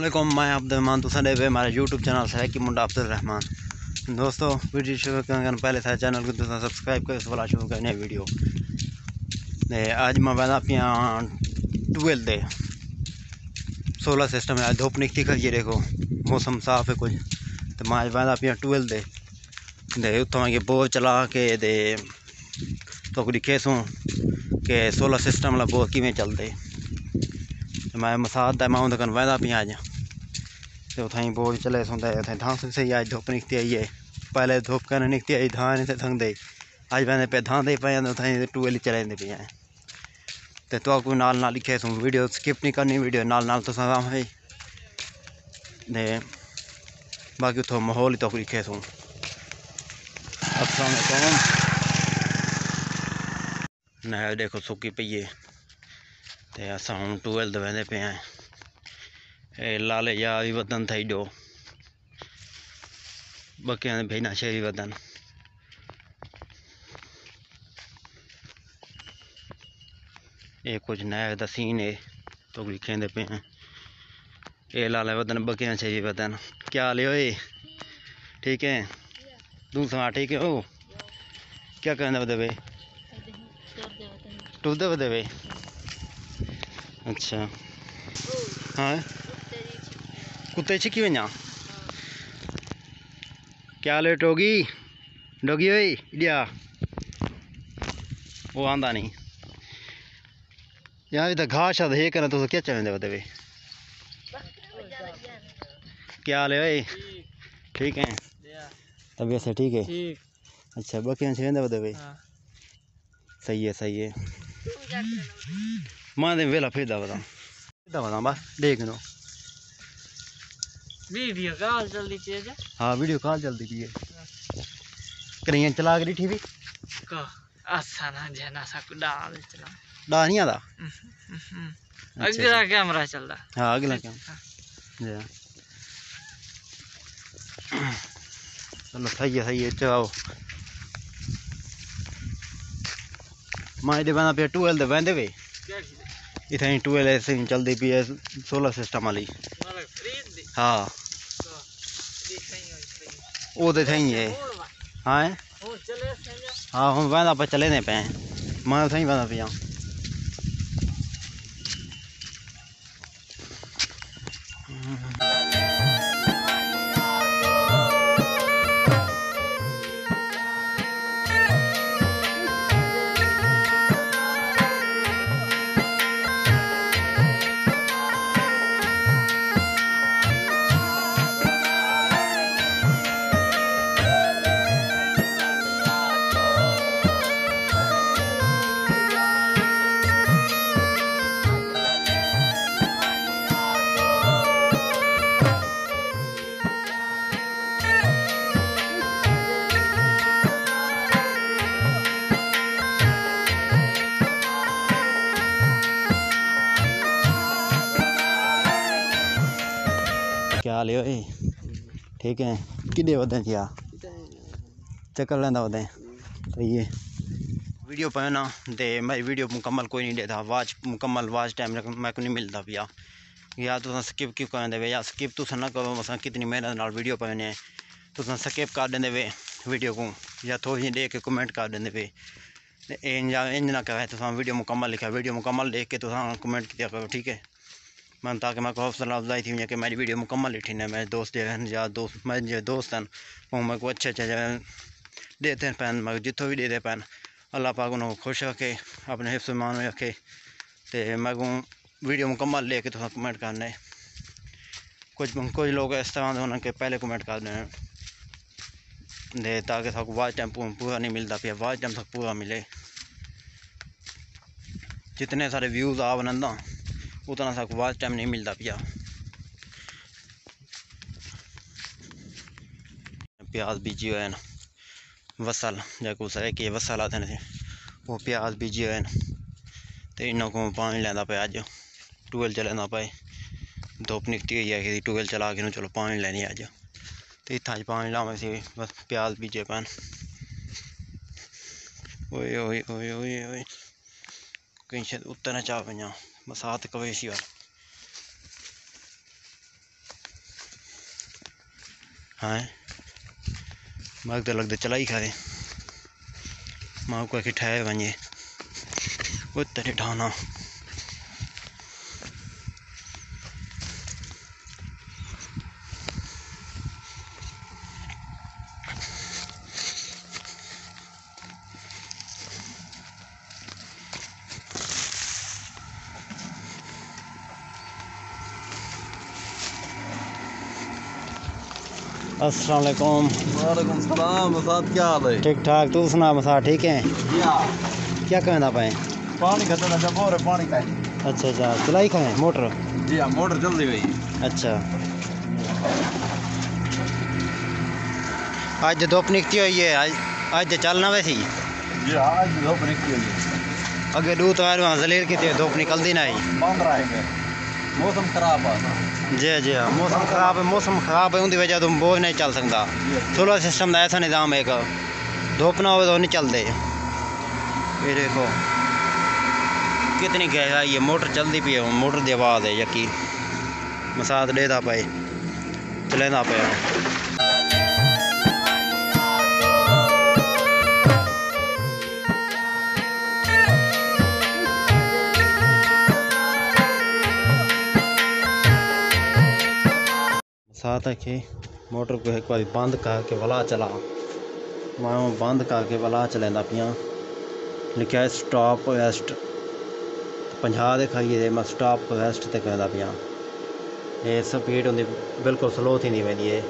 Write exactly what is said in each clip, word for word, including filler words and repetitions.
अस्सलामुअलैकुम, मैं अब्दुलरहमान तुसा दे पे हमारा यूट्यूब चैनल है कि मुंडा अब्दुलरहमान। दोस्तों वीडियो शुरू करने पहले था चैनल को तुसा सब्सक्राइब कर वाला शुरू करने वीडियो ने आज मैं बना पिया ट्वेल्व दे सोलर सिस्टम है। धूप निकली कर ये देखो मौसम साफ है कुछ तो मैं आज बना पिया ट्वेल्व दे दे उत्तों के बोर चला के दे तो दिखे सूँ कि सोलर सिस्टम वाला बोर किमें चलते मैं मसाद मैं उन्हें कन वहदा पिया अज तो उथाई बोर चले सुनते उथे धान सही अज धुप निकती आई है। पहले धुप कन निकती आई धान इतने थंगते अज वह पे धान दे पे उथाई टूवेल चले पे तो तो कोई नाल नाल लिखे सूँ वीडियो स्किप नहीं करनी वीडियो नाल नाल तो है दे बाकी उतो माहौल तो लिखे सूँ। अस्सलाम वालेकुम न देखो सुकी पईए ते अस हूँ टूवेल दे पे हैं ए लाले या भी वतन थी जो बकिया भेजना शहरी वतन ये कुछ नया दा सीन है तो लिखेंदे पे हैं ए लाले वतन बकिया शहरी वतन। क्या ले ओए ठीक है तू सुना ठीक है ओ क्या करना बदे वे टूरदे बदे वे अच्छा हाँ कुत्ते छिकी वञा क्या ले टोगी डोगी ओए इडिया वो आंदा नहीं यार इधर घास है हे करना तो क्या चाहिए बदे वे क्या ले ओए ठीक है तबीयत से ठीक है अच्छा बाकी चाहिए बदे वे सही है सही है मां दे वेला फिरदा बता फिरदा बता बस देख नो वीडियो कॉल जल्दी पेज हाँ वीडियो कॉल जल्दी पिए करियां चला के ठी भी का आसा ना जना सा डाल चला डा नहीं आता अगला कैमरा चलदा हाँ अगला कैमरा चलो सही है सही है चलाओ मैं इधर बना पे टूवेल दे बंदे वे इतनी टूवेल ऐसे ही चलती पी है सोलर सिस्टम वाली हाँ वो तो सही है हाँ हाँ हम बंदा पर चले नहीं पे मैं सही बंदा पिया क्या ले ओए ठीक है किदे वदे थिया चक्कर लेंदा वदे सही है वीडियो पे ना दे मैं वीडियो मुकम्मल कोई नहीं देता वाच मुकम्मल वाच टाइम मैं को नहीं मिलता पिया या तो स्किप क्यों कर दे या स्किप तो ना करो अस कितनी मेहनत नाल वीडियो पाने तो स्किप कर देंगे वे वीडियो को या थोड़ी देख के कमेंट कर देंगे वे इंज ना कहे तो वीडियो मुकम्मल लिखा वीडियो मुकम्मल देख के तो कमेंट किया करो ठीक है मैं ताकि मैं हौसला अफजाई थी कि मेरी वीडियो मुकम्मल लिखी है मेरे दोस्त या दोस्त मेरे जो दोस्त हैं वो मेरे को अच्छे अच्छे देते हैं पैन मैं जितों भी देते पैन अल्लाह पाक उन्होंने खुश रखे अपने हिफ्ज़ मान में रखे तो मैं को वीडियो मुकम्मल लेके तो कमेंट करने कुछ कुछ लोग इस तरह होने के पहले कमेंट कर दें दे ताकि सबको वाच टाइम पूरा नहीं मिलता पिया वाच टाइम तक पूरा मिले जितने सारे व्यूज़ आ बनंदा उतना सा वाच टाइम नहीं मिलता पिया। प्याज बीजी हुए ना वसल जैको सर कि वसल आते हैं वो प्याज बीजी हुए ना तो इन्हों को पानी लेंदा पे अज टूवेल चलेंदा पे धुप निकती हुई है कि टूवेल चला के चलो पानी लैनी अज तो इतना अज पानी लावे से बस प्याज बीजे पैन ओए ओए ओए ओए ओए कहीं शायद उत्तर न चाह पे बरसात कवेशी वाल हाँ मां तो लगते चलाई खाए मां को ठहे वञे उतरे ठाना अस्सलाम वालेकुम। वालेकुम सलाम। मसाद क्या हाल है? ठीक ठाक तू सुना मसा ठीक है? क्या कहना पाए पानी खतरा था बोर पानी का। अच्छा अच्छा चलाई खाए मोटर? जी हाँ मोटर चल रही गई। अच्छा आज धुप निकती हुई है आज आज चलना वैसी जी हाँ आज धूप निकली हुई है। अगे दू तो वहाँ जलील की थी धूप निकलती नहीं बंद रहेंगे मौसम खराब है। जी जी हाँ मौसम ख़राब है मौसम ख़राब है उनकी वजह तो बोझ नहीं चल सकता। सोलर सिस्टम का ऐसा निज़ाम है कि धूप ना हो तो नहीं चलते। ये देखो कितनी गहराई है मोटर चलती पी है मोटर की आवाज़ है यकीन मसाद देता पे चलेंदा पे साथ है मोटर को एक बार बंद करके वाला चला मैं बंद करके वाला चलेंदा पिया लिखा है स्टॉप वेस्ट पंजाह दे खाइए मैं स्टॉप वेस्ट ते कहंदा पिया। ये स्पीड होंदी बिल्कुल स्लो थी नहीं वेंदी है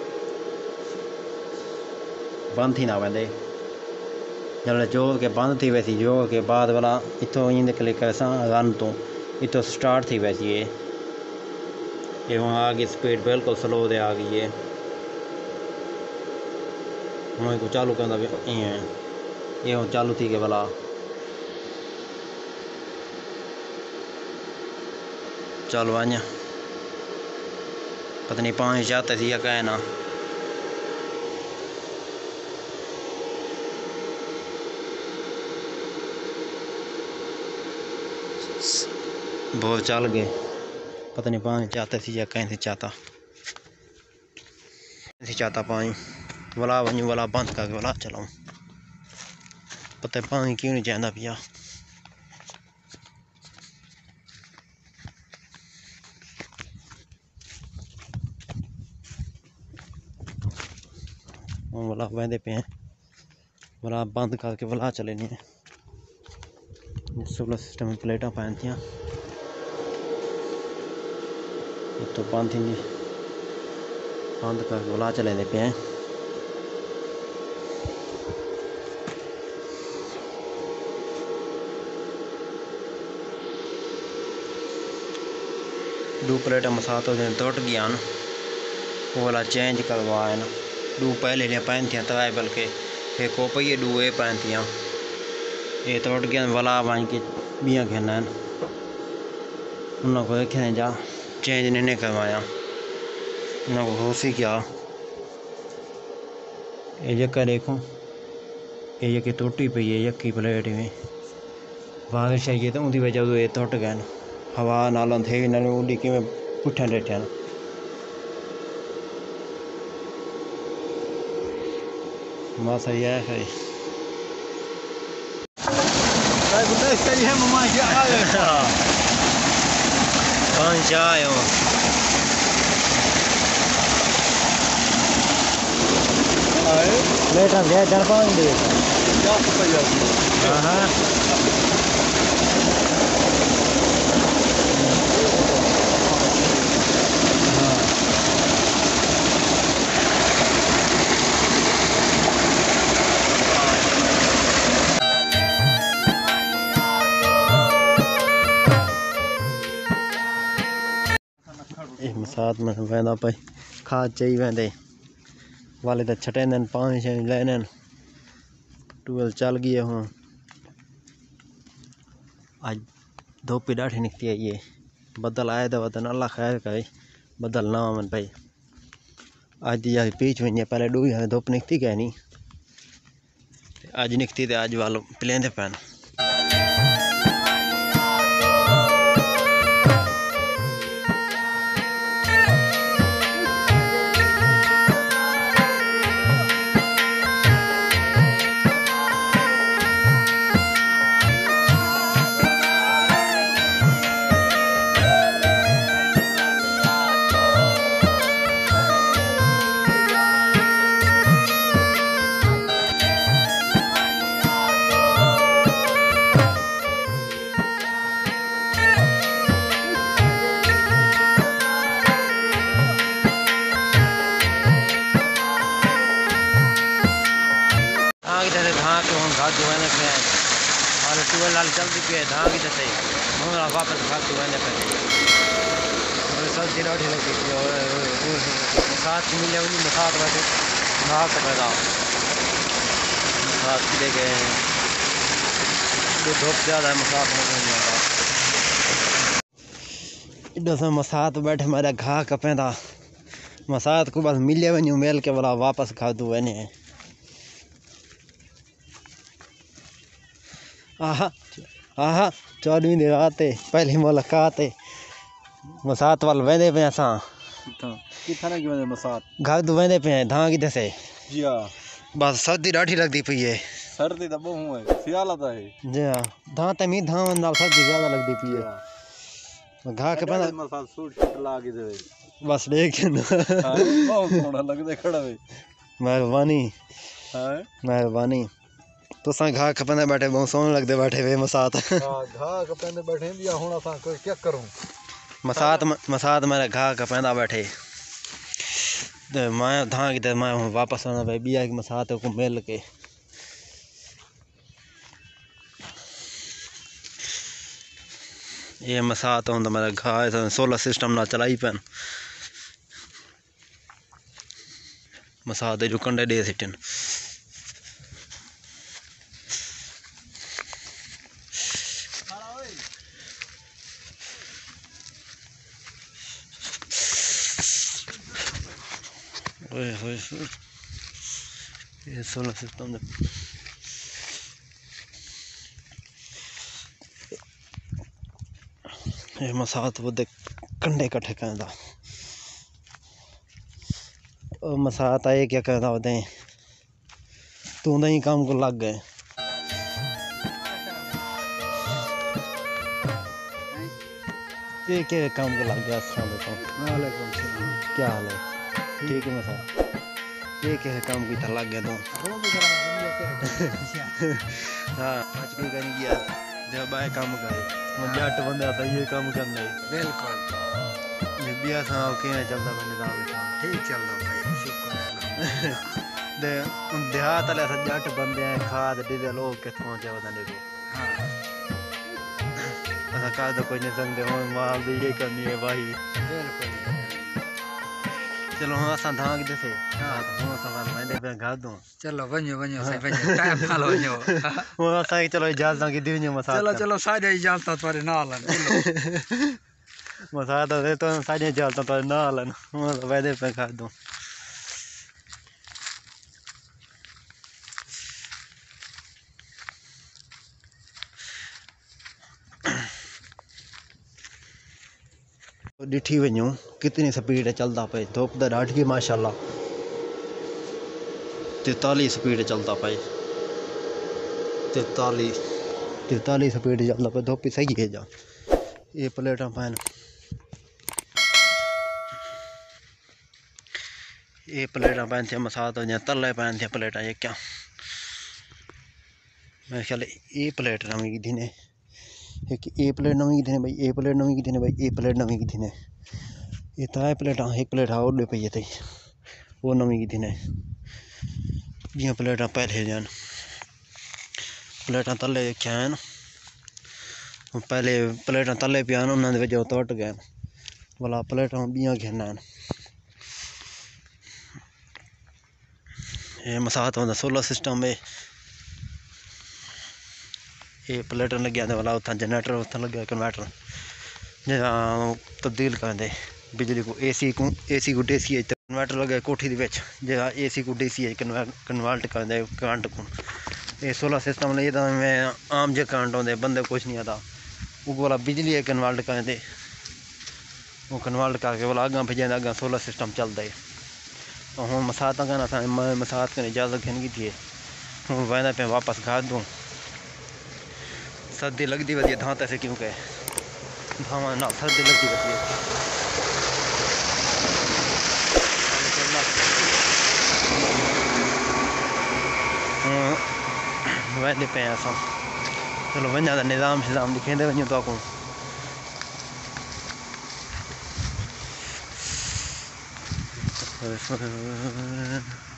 बंद थी ना वेंदे जल्द जो के बंद थी वैसी जो के बाद वाला इतों इन क्लिक ऐसा रन तो इतों स्टार्ट थी वैसी है ये वहाँ आगे स्पीड बिल्कुल स्लो दे आ गई है मैं को चालू करना भी ये ये चालू थी के भला चल वञ पता नहीं पानी चाहते थी या कहे ना बहुत चल गए पता नहीं पानी चाहते थी या कहीं से चाहता से चाहता पानी वाला वञू वाला बंद करके वाला चलाऊँ पता पानी क्यों नहीं चाहता पिया। वाला वहदे पे हैं वाला बंद करके वाला चले नहीं है सोलर सिस्टम में प्लेटा पहनती हैं तो बंद थी बंद करके वाला चले पे हैं। दो प्लेटा मसा तो टुट गया वो वाला चेंज करवाए ना दो पहले लिया पहन थी तवाए बल्कि एक को पहिए दो ये पहन थी ये टुट गया वाला बन के बिया खेना उन्होंने को देखे जा चेंज नहीं करवाया उन्होंने को हो सी क्या ये जगह देखो ये जगह टुटी पई है यकी प्लेट में बारिश आई है तो उनकी वजह से ये टुट गए हवा नालों थे ना उड़ी कि पुठा डेठा बस सही है है पाँच आयो लेटा गया जड़ पाँच दे हाँ हाँ साथ में वहदा पे खाद चाहिए वहदे वाले तो छटे पानी शानी लेने ट्यूबवेल चल गई हूँ आज धोपी डाठी निकती है ये बदल आए तो वतन अल्लाह खैर करे बदल ना मन भाई आज दी जाके पीछ हुई पहले डूबी है धुप निकती क्या नहीं आज निकती तो आज वालों प्लेंदे पैन तू लाल चलती पे धां की दसे हम वापस भाग तू आने पे और सब दिन उठी लगी थी और साथ मिले उन्हीं में साथ बैठे भाग पैदा साथ ले गए तो धूप ज़्यादा है मसात में नहीं आता इधर से मसात बैठे मेरा घा कपेंदा मसात को बस मिले वही मेल के बोला वापस खा दूँ वने आहा आहा चौदहवीं दिन आते पहली मुलाकात मसात वाल वेंदे पे असां कितना की वजह मसात घर दू वेंदे पे धां की दसे जी हाँ बस सर्दी ॾाढी लगती पई है सर्दी तो बहु है सियाला तो है जी हाँ धां ते मी धां नाल सर्दी ज़्यादा लगती पई है घा के पता मसात सूट शूट ला के दे बस देख बहुत सोना लगदे खड़ा वे मेहरबानी हां मेहरबानी तुसां घा खपंदे बैठे बहुत सोहने लगदे बैठे वे मसात हां घा खपंदे बैठे दिया हुन असां कोई क्या करूं मसात मसात मेरा घा खपंदा बैठे ते मैं धां की ते मैं हुन वापस आना भाई बिया की मसात को मिल के ये मसात होंदा मेरा घा सोलर सिस्टम ना चलाई पैन मसात जो कंडे दे सिटन ओए होए ये सोलर सिस्टम दे ये मसात वो देख कंडे कट्ठे करदा ओ मसात आए क्या करदा होते तू नहीं काम को लग गए ये क्या काम को लग गया अस्सलाम वालेकुम क्या हाल है ठीक है मसात ये क्या काम की था लग गया तो हाँ आज कोई कर गया जब आए काम करे मुझे अट बंदे आता ये काम करना है बिल्कुल ये भी आसान ओके है चलता बंदे दाम ठीक चल रहा भाई शुक्र है दे देहात वाले सब जट बंदे हैं खाद डीजल लोग कितों पहुंचे बंदे को हाँ ऐसा कर तो कोई नहीं सकते हम माल भी ये करनी है भाई बिल्कुल चलो हम असा धां की दसे हां तो हम सवाल मैं दे पे गा दूं चलो वञो वञो सही वञो टाइम नाल वञो वो असा चलो इजाजत की दी मसात चलो चलो सारे इजाजत तुम्हारे नाल हैं मसात दे तो सारी इजाजत तो ना लन हम वादे पे गा दूं डिठी वञूं कितनी स्पीड चलता पे धूप तो ॾाढी माशाल्लाह तेतालीस स्पीड चलता पे तेतालीस तेतालीस स्पीड चलता पे धूप सही है जा ये प्लेटा पैन ये प्लेटा पैन थे मसात हो तले पैन थे प्लेटा ये क्या मेरे ख्याल ये प्लेट नवी की थी ने एक ए प्लेट नवी की थी भाई ए प्लेट नवी की थी भाई ए प्लेट नवी की थी ने ये त्रै प्लेटा एक प्लेट और पे थी वो नवी की थी ने जियां प्लेटा पहले जान प्लेटा तले रखियां पहले प्लेटा तले पियान उन्होंने टुट गए भला प्लेटा बियां घेना ये मसात होंदा सोलर सिस्टम है ये प्लेटर लगे आते वाला उतना जनरेटर उतना लगे कन्वर्टर जरा तब्दील कर दे बिजली को एसी को एसी को डीसी कन्वर्टर लगे कोठी दी विच जरा एसी को डीसी कन्वर्ट कर दे करंट को ये सोलर सिस्टम ले तो मैं आम जे करंट होंदे बंदे कुछ नहीं आता वो वाला बिजली कन्वर्ट कर दे वो कन्वर्ट करके वाला अगर भेजें अगर सोलर सिस्टम चलता है और हम मसात करना मसात करने इजाज़त घेन की थी हूँ वह पे वापस घर दूँ सर्दी लगती वधी धां तैसे क्यों कहे धावा ना सर्दी लगती वधी वह पे असां चलो वञा त निज़ाम शिज़ाम दिखेंदे वञूं था को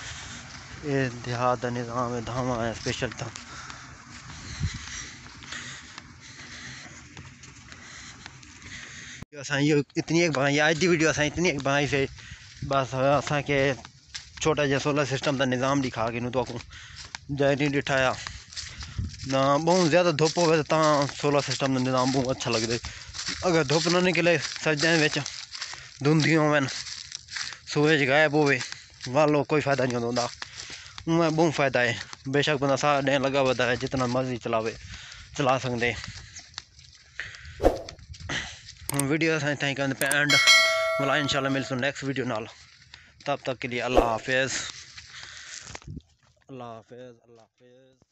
ये देहात का निज़ाम है धावा है स्पेशल था असां इहो इतनी एक बनाई आज की वीडियो असां इतनी एक बनाई से बस असा के छोटा जहा सोलर सिस्टम का निज़ाम दिखा के तो जय नहीं दिठाया ना बहुत ज़्यादा धुप हो तो सोलर सिस्टम का निज़ाम बहुत अच्छा लगता है। अगर धुप ना निकले सर्दियों में धुंधियां होवन सूरज गायब होवे वालो कोई फ़ायदा नहीं होता उनमें बहुत फ़ायदा है। बेशक बंदा सारा दिन लगा हुआ है जितना मर्जी चलावे चला सकते। वीडियो असां ताईं करने पे एंड वाला इंशाल्लाह मिलसूं नेक्स्ट वीडियो नाल। तब तक के लिए अल्लाह हाफिज़ अल्लाह हाफिज़ अल्लाह हाफिज़।